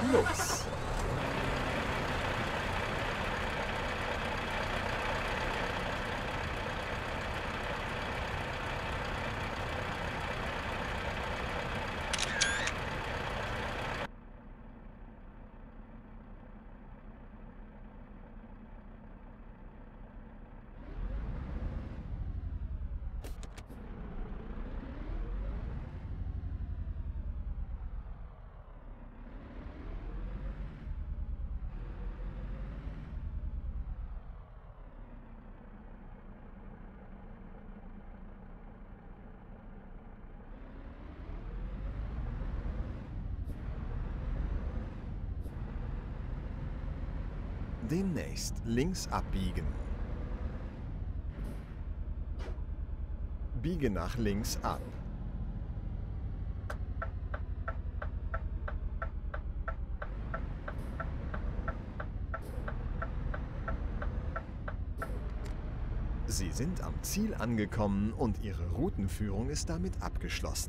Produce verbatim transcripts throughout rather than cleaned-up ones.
los! Demnächst links abbiegen. Biege nach links ab. Sie sind am Ziel angekommen und Ihre Routenführung ist damit abgeschlossen.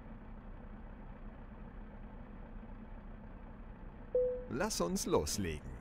Lass uns loslegen.